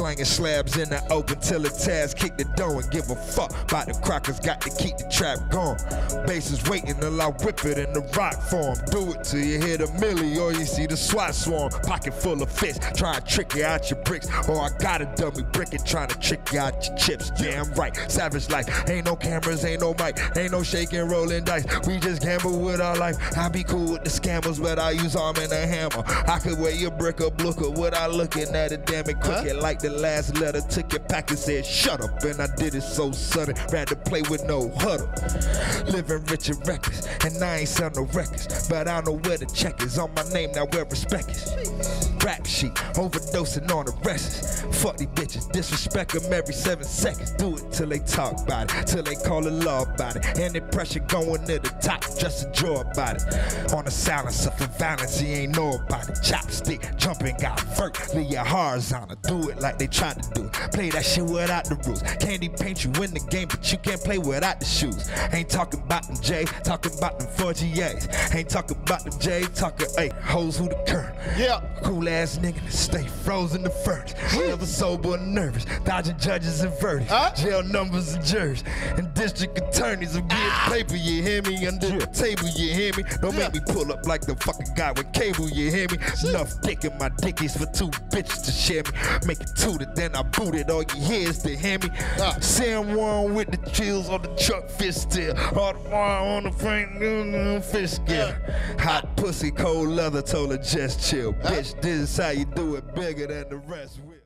Slangin slabs in the open till the Taz kick the door and give a fuck about the crackers. Got to keep the trap going. Bases waiting till I whip it in the rock form. Do it till you hear the millie or you see the SWAT swarm. Pocket full of fists, try to trick you out your bricks. Or I got a dummy brick and trying to trick you out your chips. Damn right, savage life. Ain't no cameras, ain't no mic, ain't no shaking, rolling dice. We just gamble with our life. I be cool with the scammers, but I use arm and a hammer. I could weigh a brick or blooker without looking at it. Damn it, quick like the last letter. Took your pack and said shut up, and I did it so sudden. Rather play with no huddle. Living rich and reckless, and I ain't sell no records, but I know where the check is. On my name now, where respect is. Rap sheet, overdosing on the rest. Fuck these bitches, disrespect them every 7 seconds. Do it till they talk about it, till they call it law about it. And the pressure going to the top, just enjoy about it. On the silence of the violence, he ain't know about it. Chopstick, jumping, got vert, leave your horizontal. Do it like they tried to do it. Play that shit without the rules. Candy paint you in the game, but you can't play without the shoes. Ain't talking about them J, talking about them 4GAs. Ain't talking about them J, talking, hey, hoes who the current. Yeah. Cool ass nigga that stay frozen the furnace. Never sober and nervous, dodging judges and verdicts. Jail numbers and juries, and district attorneys will get paper, you hear me? Under the table, you hear me? Don't make me pull up like the fucking guy with cable, you hear me? Enough dick in my dickies for 2 bitches to share me. Make it tooted, then I boot it, all you hear is to hear me. Sam one with the chills on the truck fist still. All the wine on the front fish scale. Hot pussy, cold leather, told her just chill. Bitch, this is how you do it, bigger than the rest.